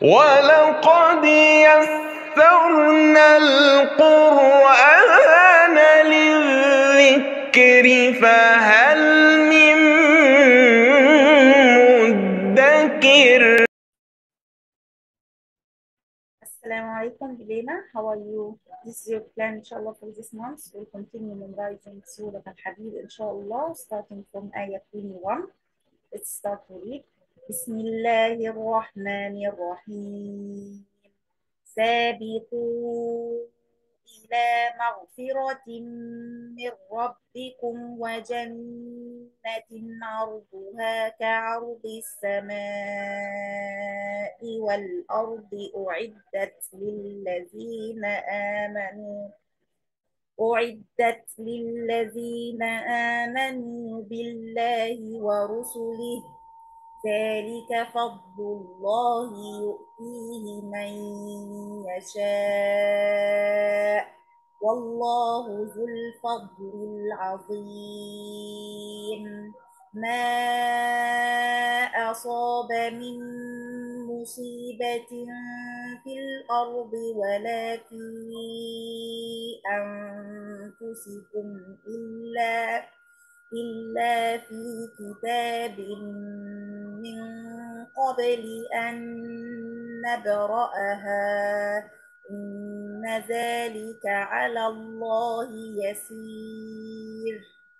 ولقد يسرنا القرآن للذكر فهل من مدكر. Assalamu alaikum, Bilena. How are you? This is your plan, inshallah, for this month. We'll continue memorizing Surah Al-Hadid, inshallah, starting from ayah 21. Let's start to read. Bismillahir Rahmanir Rahim. سابقوا إلى مغفرة من ربكم وجنة عرضها كعرض السماء والأرض أعدت للذين آمنوا بالله ورسله ذلك فضل الله يؤتيه من يشاء والله ذو الفضل العظيم. ما أصاب من مصيبة في الأرض ولا في أنفسكم إلا في كتاب من قبل أن نبرأها إن ذلك على الله يسير.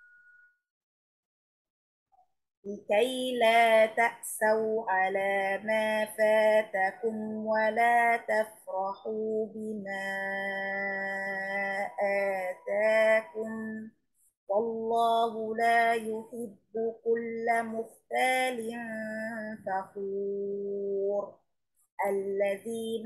لكي لا تأسوا على ما فاتكم ولا تفرحوا بما آتاكم والله لا يحب كل مختال فخور. الذين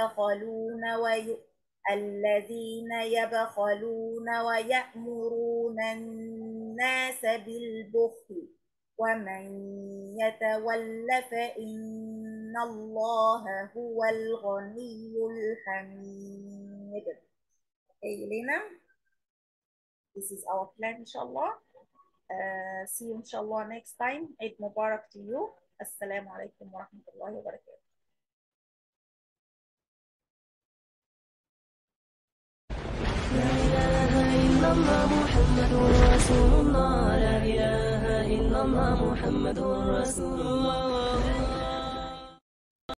يبخلون ويأمرون الناس بالبخل ومن يتول فإن الله هو الغني الحميد. Okay, Elena, this is our plan, inshallah. See you, inshallah, next time. Eid Mubarak to you. Assalamu alaikum wa rahmatullahi wa barakatuh. لا إله إلا الله محمد رسول الله. لا إله إلا الله محمد رسول الله.